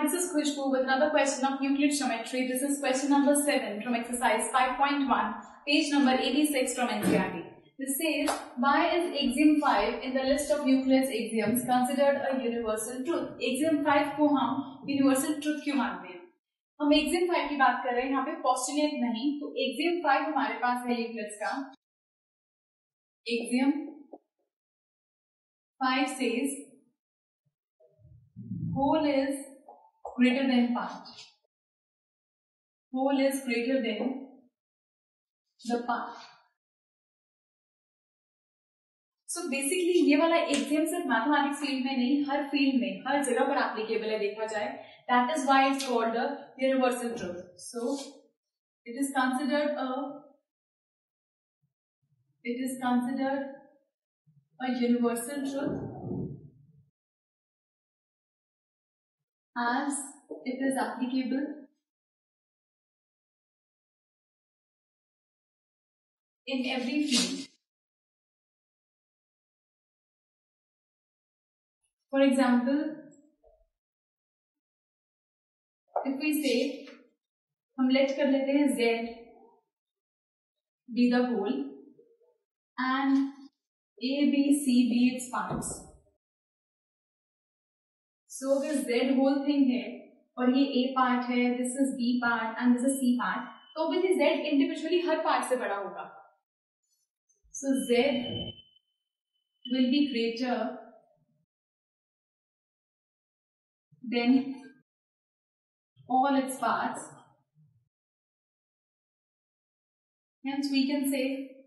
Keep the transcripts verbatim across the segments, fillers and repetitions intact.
this is Khushbu with another question of Euclid geometry. This is question number seven from exercise five point one, page number eighty-six from N C E R T. This says, why is axiom five in the list of Euclid's axioms considered a universal truth? Axiom five को हम universal truth क्यों मानते हैं? हम axiom five की बात कर रहे हैं, यहाँ पे postulate नहीं, तो axiom five हमारे पास है Euclid's का. Axiom five says whole is greater than part. Whole is greater than the part. So basically ये वाला axiom सिर्फ मैथमेटिक्स फील्ड में नहीं, हर फील्ड में, हर जगह पर एप्लीकेबल है देखा जाए. That is why it's called a universal truth. So it is considered a it is considered a universal truth as it is applicable in every field. For example, if we say, हम let कर लेते हैं Z be the whole and A, B, C be its parts. So अगर Z whole thing है और ये A part है, this is B part and this is C part, तो obviously Z individually हर part से बड़ा होगा. So Z will be greater than all its parts. Hence we can say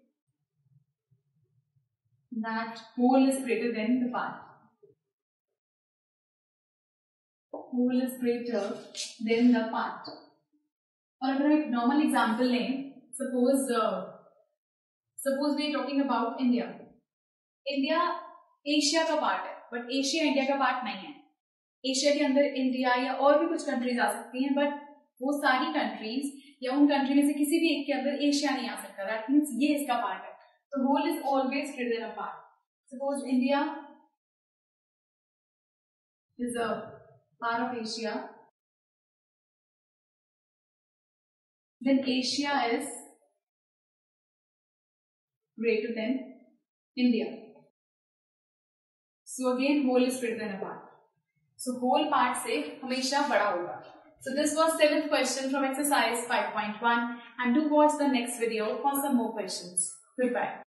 that whole is greater than the part. Whole is greater than the part. और अगर हम एक normal example लें, suppose uh, suppose we are talking about India. India Asia का part है, but Asia India का part नहीं है. एशिया के अंदर इंडिया या और भी कुछ कंट्रीज आ सकती हैं, बट वो सारी कंट्रीज या उन कंट्री में से किसी भी एक के अंदर एशिया नहीं आ सकता. दैट मीन्स ये इसका पार्ट है. तो whole is always greater than a part. Suppose India is a part of Asia, then Asia is greater than India. So again whole is greater than a part. So whole part से हमेशा बड़ा होगा. So this was seventh question from exercise five point one and do watch the next video for some more questions. Goodbye.